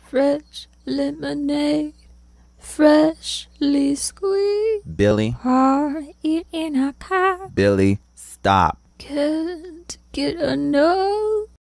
fresh lemonade, freshly squeezed. Billy. Are you in a car? Billy, stop. Can't get enough.